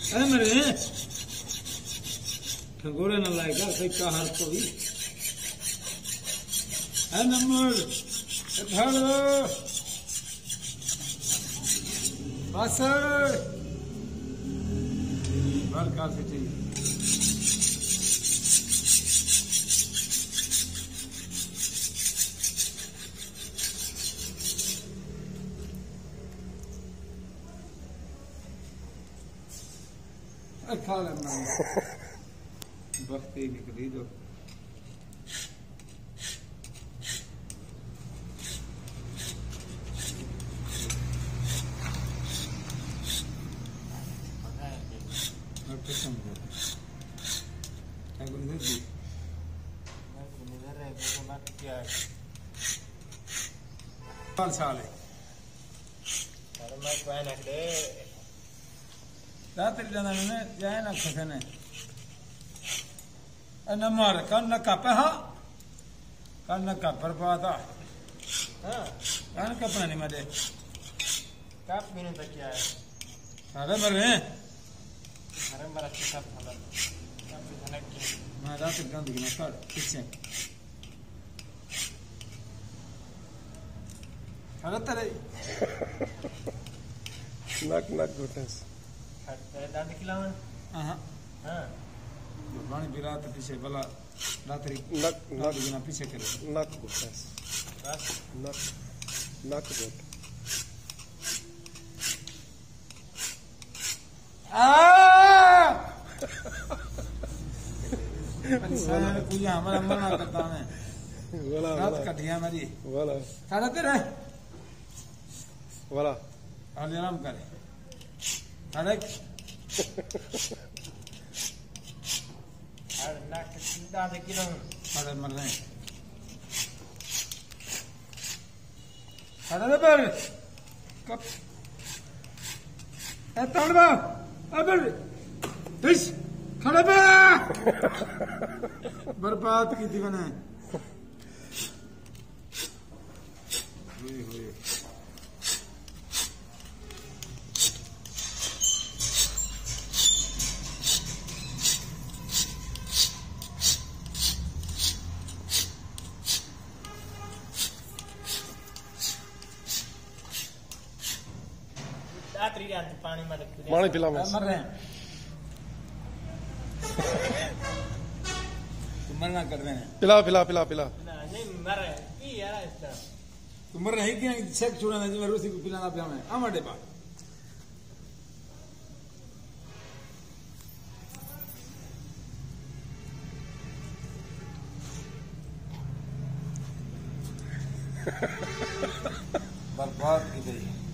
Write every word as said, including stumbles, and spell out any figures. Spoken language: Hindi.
अरे मेरे ठगोरे न लाएगा कई का हर को भी है नंबर अठारह बासठ बार का से चाहिए खा लेना बख्ती निकली दो पाँच साल है रात्रि जाना मैंने जाए ना खसे ने नमर कन न कपे हाँ कन न कपर पाता हाँ कन कपना नहीं मरे कप मैंने तो क्या है अरे मरे अरे मरा कितना फला कप इधर की मैं रात्रि गंद की ना कर किससे अरे तेरे नक नक घुटने से दांत खिलावन हाँ हाँ पानी भी रात पीछे भला रात्रि नक नक बिना पीछे करे नक घुटने से बस नक नक घुट कोई हमारा मना करता है वाला रात वाला कटिया मेरी वाला खाना तेरे वाला और आराम करे अरे अरे नाक दांत खिलावन अरे मर रहे हैं अरे पर कब ए तड़वा अबे दिस खड़े पे बर्बाद की थी मैंने हुई हुई रात्रि रात पानी में रख दिया पानी पिला मैं मर रहे हैं तुम मरना कर रहे हैं पिला पिला पिला पिला ना नहीं मर है की यार इसका तुम मर रहे कि शेक छोड़ना जी मैं रोसी को पिलाना पिया मैं हमारे पास बर्बाद की गई